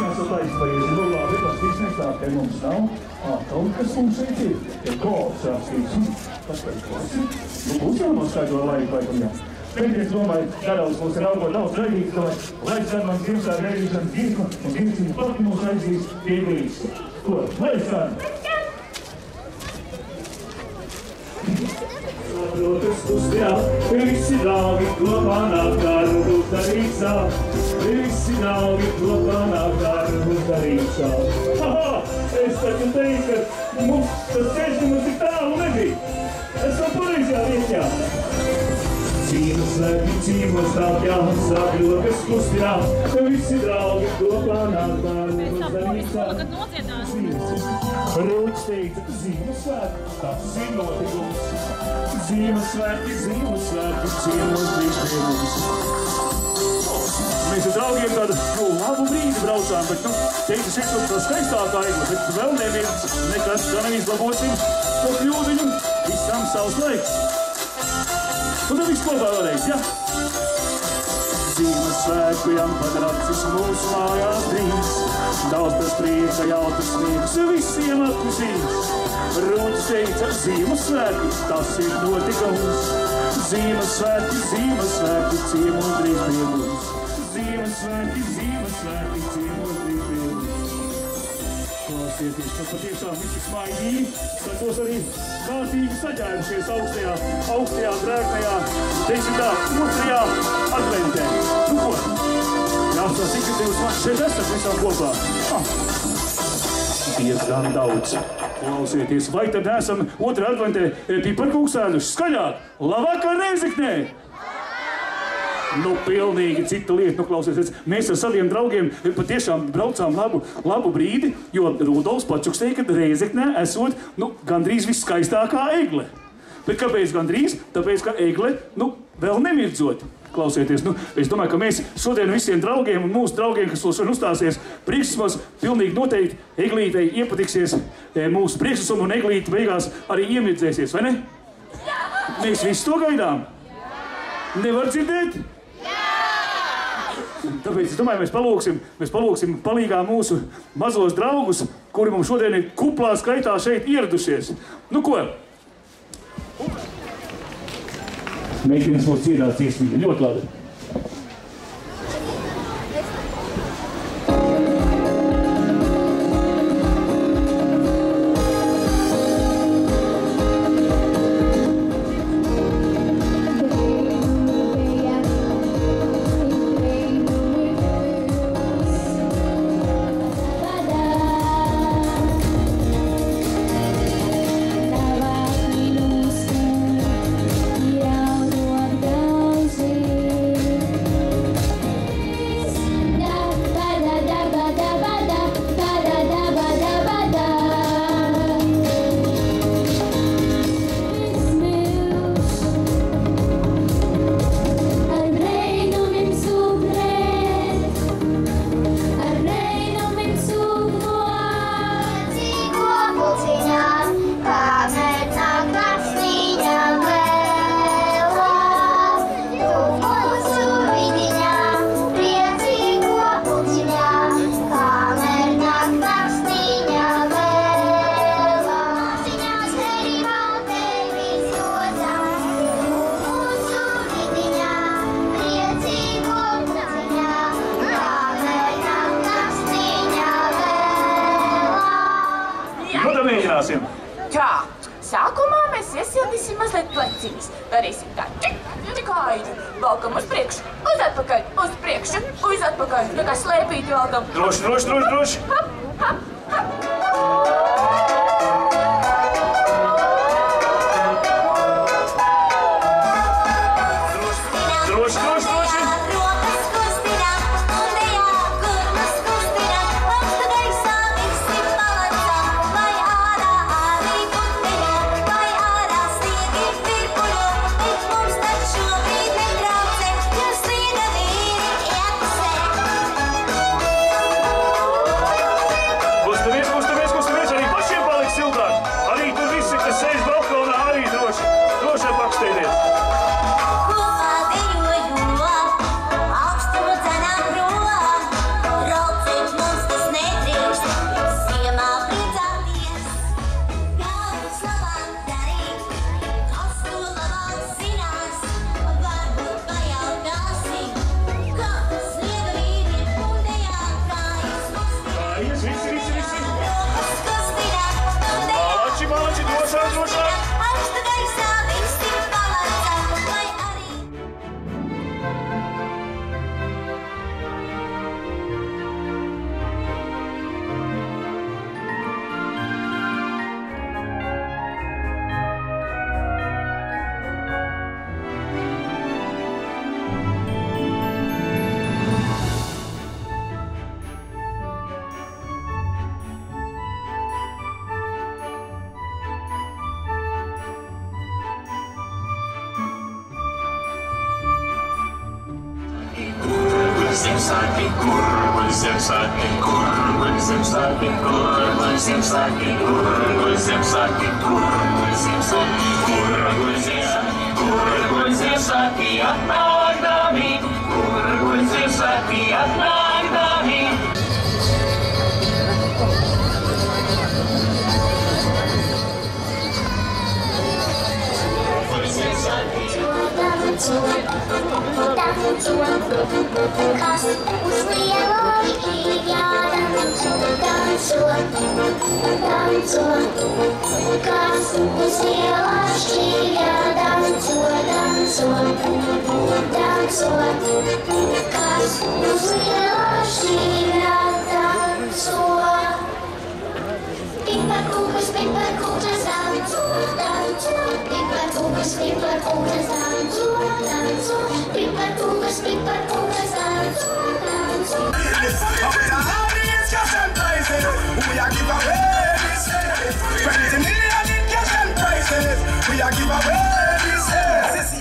esat aizpaies. Nu labi, paskatīsimies tā, te mums nav. Kaut kas mums šeit ir. Ja kods rakstīts. Kas pēc klasi? Nu, būs jānoskaidro laiku, laikam jā. Pēdējais domāju, karalis mūs ir augot daudz raidīgs, domāju, laiks ar man Ziemassvētku raidīšanas dienku, un Dievs pati mūs aizdīs pie Rīgas. Ko? Laiks ar! Rotas pusdienā, visi draugi kopā nāk darbu darīšā. Visi draugi kopā nāk darbu darīšā. Haha! Es taču teicu, ka mums tas ceļš mums tik tālu nebija. Esam pareizajā vietā. Ziemassvētki ciemos tāpjā, sāk rokas pusdienā. Visi draugi kopā nāk darbu darīšā. Rūķis teica, Ziemassvētki, tas ir notikums. Ziemassvētki, ciemos drīz pie mums. Mēs ar draugiem tādu labu brīdi braucām, bet, teicu, šeit tā skaistākā eigla, bet vēl neviens, nekas, gan izlabosim to kļūdiņu, visam savs laiks. Un tad viss kopā vēlreiz, ja? Ziemassvētku jampadracis mūsu mājās drīz, daudz tas prieka, jautras sniegs, visiem atkusīs. Rūķis teica, Ziemassvētki, tas ir notikums. Ziemassvētki, ciemos drīz pie mums. Ziemassvētki, ciemos drīz pie mums. Klausieties, ka patiešām visi smaidīgi, skatos arī kārtīgi saģērušies augstajā drēgnajā, teiksim tā, 2. adventē. Nu ko? Jāsās, cik jūs man šeit esat visām kopā? Diezgan daudz. Klausieties, vai tad esam 2. adventē piparkūks ēduši? Skaļāk! Labvakar, Reizeknē! Nu, pilnīgi cita lieta. Nu, klausieties, mēs ar saviem draugiem patiešām braucām labu brīdi, jo Rudolfs Pačuks teica, ka Reizeknē esot, gandrīz viskaistākā egle. Bet kāpēc gandrīz? Tāpēc, ka egle, vēl nemirdzot. Klausieties, es domāju, ka mēs šodien visiem draugiem un mūsu draugiem, kas šodien uzstāsies priekšsumos, pilnīgi noteikti eglītei iepatiksies mūsu priekšsumu un eglīte beigās arī iemirdzēsies, vai ne? Jā! Mēs visi to gaidām? Jā! Nevar dzirdēt? Jā! Tāpēc es domāju, mēs palūksim palīgā mūsu mazos draugus, kuri mums šodien ir kuplā skaitā šeit ieradušies. Nu ko? Mēģinās mūs dziedāt dziesmīgi. Ļoti labi. Tā, sākumā mēs iesildīsim mazliet plecīs. Darīsim tā, kāju, valkam uz priekšu, uz atpakaļ, uz priekšu, uz atpakaļ, kā slēpīti valkam. Droši. Hop, hop, hop. Ziemassvētki, kur Ziemassvētki, kur Ziemassvētki, kur Ziemassvētki, kur Ziemassvētki, kur Ziemassvētki, kur Ziemassvētki, kur Ziemassvētki atnākdami, kur Ziemassvētki atnākdami. Kas uz lielāki jādanco, danco, danco. Kas uz lielāki jādanco, danco, danco. Kas uz lielāki jādanco. Piparkūkas, danco, danco. Piparkūkas, danco, danco. Piparkūkas, danco, danco. We are give away this service. Praise me and in cash and prices. We are give away this service.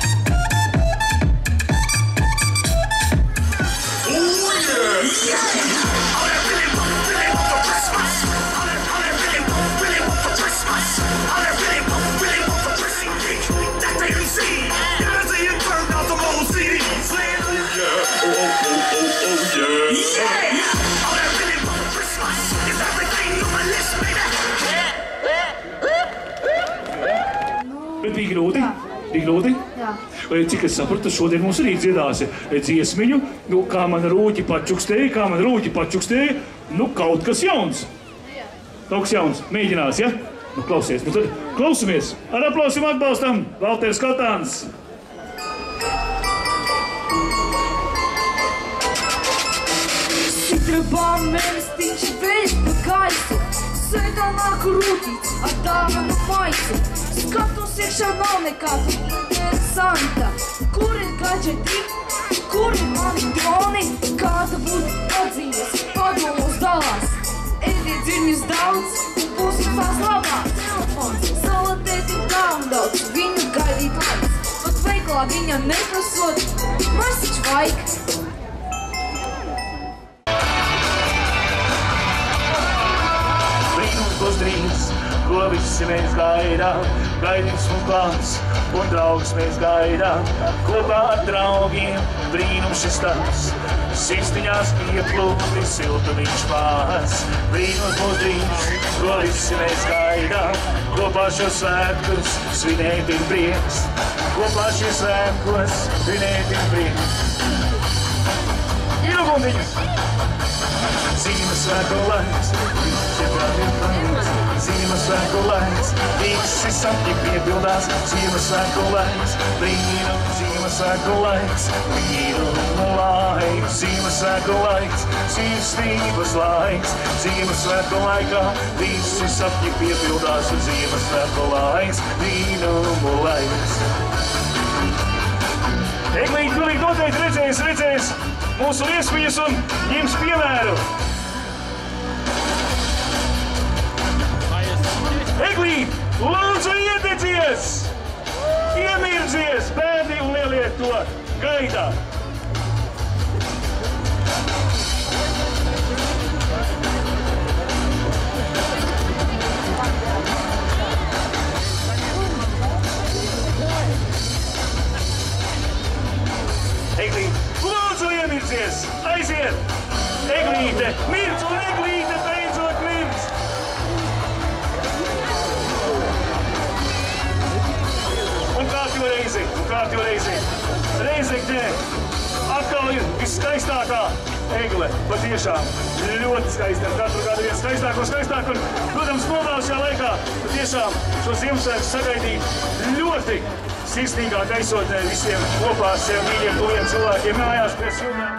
Bet bija grūti? Bija grūti? Jā. Cik es sapratu, šodien mums arī dziedāsi dziesmiņu, nu, kā man rūķi pačukstēja, nu, kaut kas jauns. Kaut kas jauns. Mēģinās, ja? Nu, klausies. Nu, tad klausamies. Ar aplausiem atbalstam Valters Katāns. Sitrabām mēnestīši vēļ pa gaisu, sēdā nāku rūtīts ar dāvanu maisu. Skatos iekšā nav nekāda interesanta. Kur ir gadžeti, kur ir mani droni, kāda būtu padzīves, padomos dalās. Ēdiet dzirņus daudz, un būs tās labās. Telefons, salatēti un daudz, viņu gaidīt laiks. Pat veiklā viņam neprasot, message vajag. Būs drīz, ko visi mēs gaidām, gaidījums mums klāts un draugs mēs gaidām. Kopā ar draugiem brīnums šis tāds, sistiņās ieplūdi siltumiņš pārs. Brīnums būs drīz, ko visi mēs gaidām, kopā šo svētkus svinēt ir prieks. Kopā šie svētkos svinēt ir prieks. Ilgundiņas! Ziemassvētku laiks, Ziemassvētku laiks, visi sapņi piepildās. Ziemassvētku laiks, brīnum, Ziemassvētku laiks, brīnum laiks. Ziemassvētku laiks, sirsnības laiks. Ziemassvētku laikā visi sapņi piepildās. Ziemassvētku laiks, brīnum laiks. Eglīt, pilnīgi noteikti redzēs mūsu liesmiņas un ņems piemēru. Eglīt, lūdzu iededzies! Iemirdzies, bērni un lielie to gaida! Eglīt, lūdzu iemirdzies! Aiziet! Eglīte, mirdz un Eglīte beidzot mirdz! Un kārtjo reizi. Reizeknē atkal ir viskaistākā egle. Patiešām ļoti skaista. Katru gadu vien skaistāk. Un, protams, novēl šajā laikā patiešām šo Ziemassvētku sagaidīt ļoti sirsnīgā gaisotnē visiem kopā ar sev mīļiem, tuviem cilvēkiem mājās pie siltām.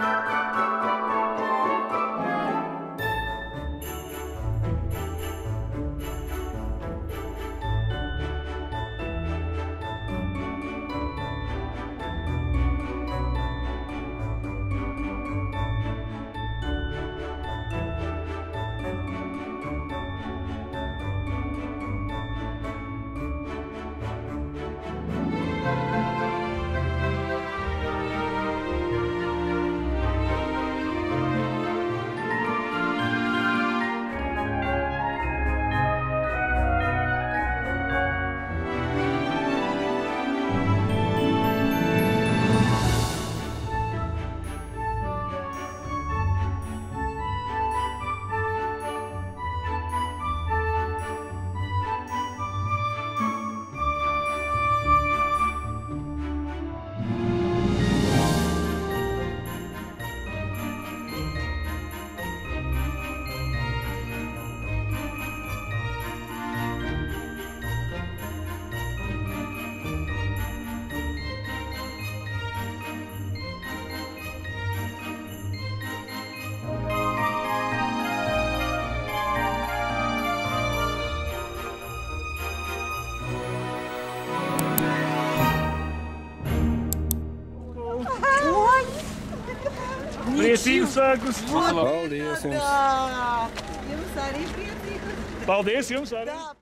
Priecīgus svētkus! Paldies jums! Jums arī priecīgus! Paldies jums arī!